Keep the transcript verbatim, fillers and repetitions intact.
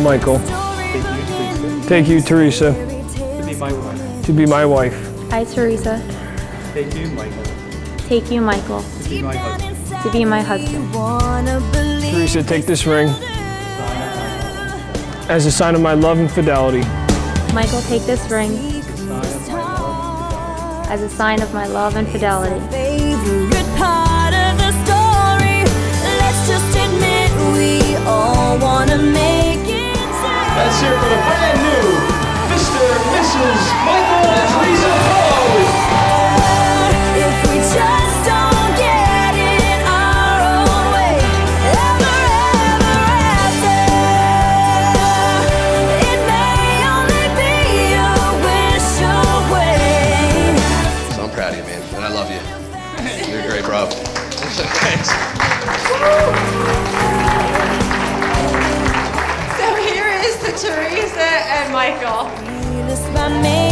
Michael. Take you, Theresa. Take you, Theresa. To be my wife. To be my wife. I, Theresa. Take you, Michael. Take you, Michael. To be my husband. To be my husband. Theresa, take this ring as a sign of my love and fidelity. Michael, take this ring as a sign of my love and fidelity. Favorite part of the story. Let's just admit we all want to make it. Let's hear for the brand new Mister and Missus Michael and Theresa Rose. If we just don't get it our own way, ever, ever after, it may only be a wish away. So I'm proud of you, man, and I love you. You're great, bro. Thanks. So here is the Theresa and Michael.